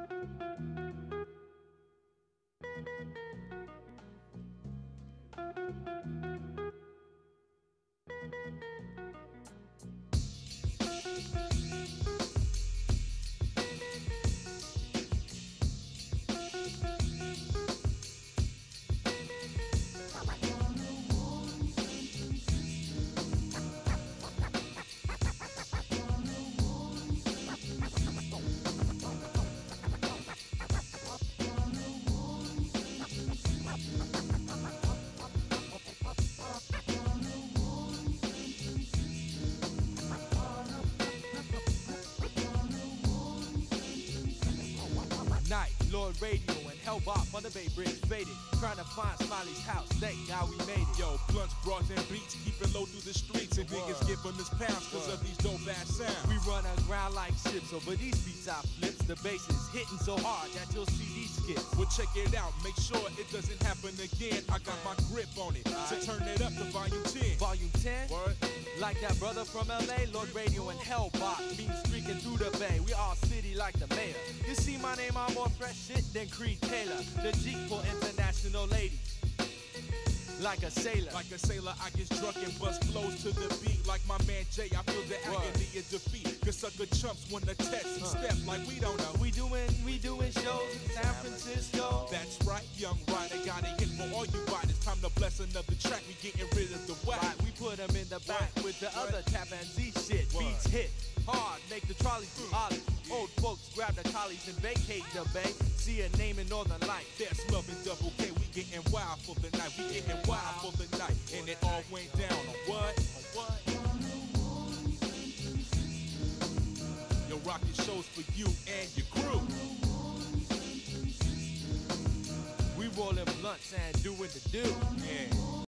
Night, Lord Radio and Hellbop on the Bay Bridge faded. Trying to find Smiley's house, thank God we made it. Yo, blunts, broads, and beats, keeping low through the streets. And niggas giving us pounds cause of these dope ass sounds. We run aground like ships over these beats I flips. The bass is hitting so hard that you'll see these skips. Well, check it out, make sure it doesn't happen again. I got my grip on it, so turn it up to volume 10. Volume 10? What? Like that brother from LA, Lord Radio and Hellbop. Beam streaking through the bay, we all city like the mayor. You see my name, I'm more fresh shit than Creed Taylor. The Jeep for international ladies. Like a sailor. Like a sailor, I get drunk and bust flows to the beat. Like my man Jay, I feel the agony of defeat. Cause sucker chumps wanna test and step like we don't know. We doing shows in San Francisco. That's right, young rider, got a hit for all you riders. Time to bless another track, we getting rid of the whack. Right, we put them in the back with the other Tap and Z shit. Beats hit hard, make the trolleys do ollies. Old folks grab the collies and vacate the bay. See a name in Northern Light. That's Love and Double K, we getting wild for the night. We getting wild for the night. And it all went down on what? Yo, rockin' shows for you and your crew. We rollin' blunts and doing the do. Yeah.